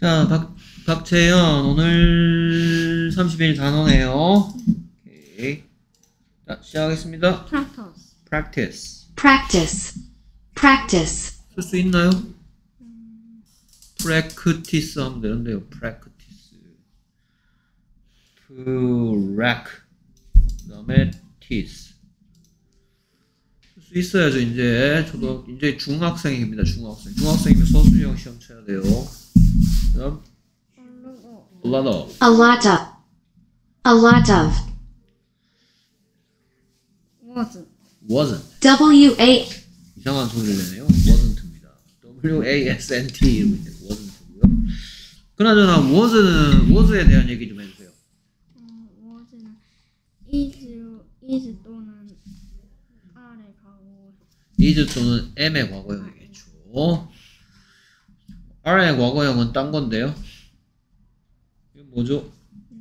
자, 박채연, 오늘 30일 단어네요. 오케이. 자, 시작하겠습니다. practice. 쓸 수 있나요? practice 하면 되는데요. practice. 그 다음에 tease. 쓸 수 있어야죠, 이제. 저도 이제 중학생입니다, 중학생. 중학생이면 서술형 시험 쳐야 돼요. 그다음 a lot of. wasn't. W-A. 이상한 소리를 내네요. wasn't입니다. W-A-S-N-T 이러고 있네요. wasn't고요. 그나저나 was에 대한 얘기 좀 해주세요. was는 is 또는 are의 과거. is 또는 am의 과거형이겠죠. are의 과거형은 딴 건데요. 이건 뭐죠?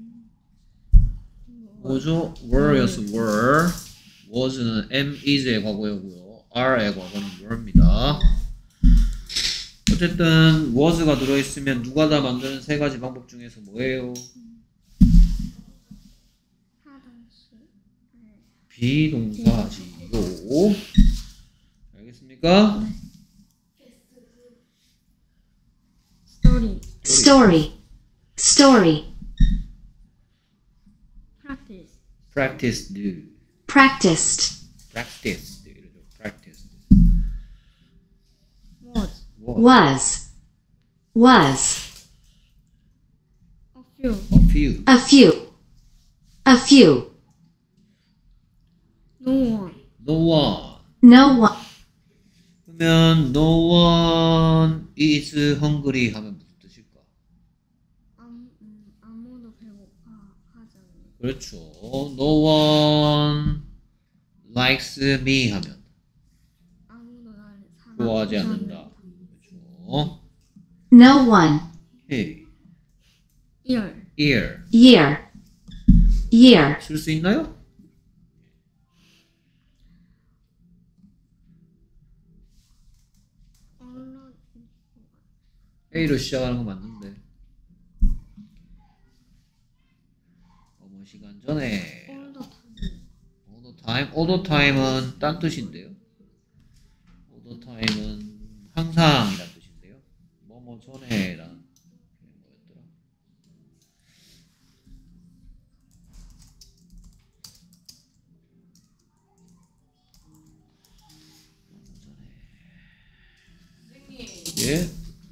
were였어, were. was는 am, is의 과거형이고요. are의 과거는 were입니다. 어쨌든 was가 들어있으면 누가 다 만드는 세 가지 방법 중에서 뭐예요? 비동사지요. 알겠습니까? Story. practiced. 이러죠. practiced. Was. a few. No one. 그러면 no one is hungry 하면 무슨 뜻일까? 아무도 배고파 하지 않는. 그렇죠. no one likes me 하면 아무도 나를 좋아하지 않는다. 그렇죠. No one. Hey. Year. 쓸 수 있나요? A로 시작하는 거 맞는데. 어머 시간 전에. all the time은 딴 뜻인데요. all the time은 항상이란 뜻인데요. 뭐뭐 전에란 뭐였더라? 예?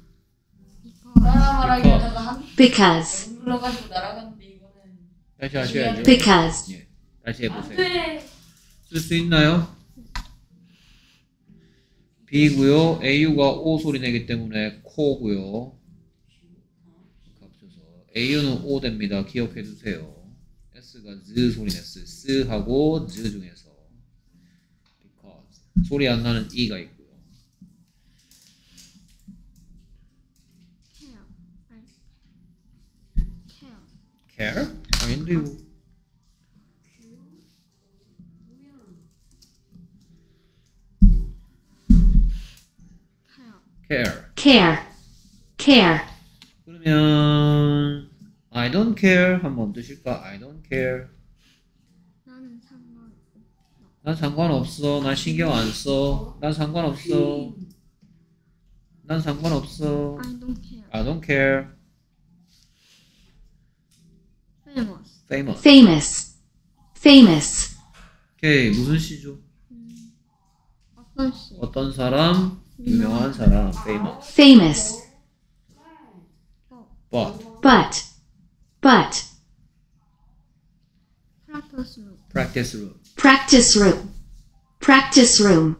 Because. 불러가지고 날아갔는데 이거는 다시 하셔야죠. Because. 예, 다시 해보세요. 쓸 수 있나요? B고요. AU가 O 소리 내기 때문에 코고요. 합쳐서 AU는 O 됩니다. 기억해 두세요. S가 Z 소리 냈어요. S하고 Z 중에서 because 소리 안 나는 E가 있고요. care? 아닌데요. Care. 그러면 I don't care 한번 뜻일까? I don't care. 난 상관없어. 난 신경 안 써. 난 상관없어. I don't care. Famous. 오케이, 무슨 시죠? 어떤 시? 어떤 사람? 유명한 사람. Famous. But. practice room. Practice room.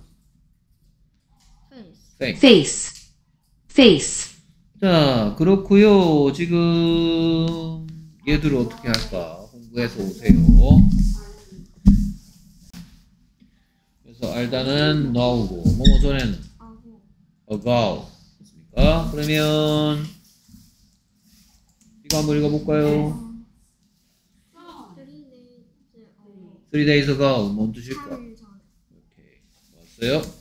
Face. 자, 그렇고요. 지금 얘들을 어떻게 할까? 공부해서 오세요. 그래서 알다는 now고 뭐뭐 전에는 ago. 됐습니까? 그러면 이거 한번 읽어볼까요? 3 days ago 뭔 뜻일까? 오케이, 왔어요?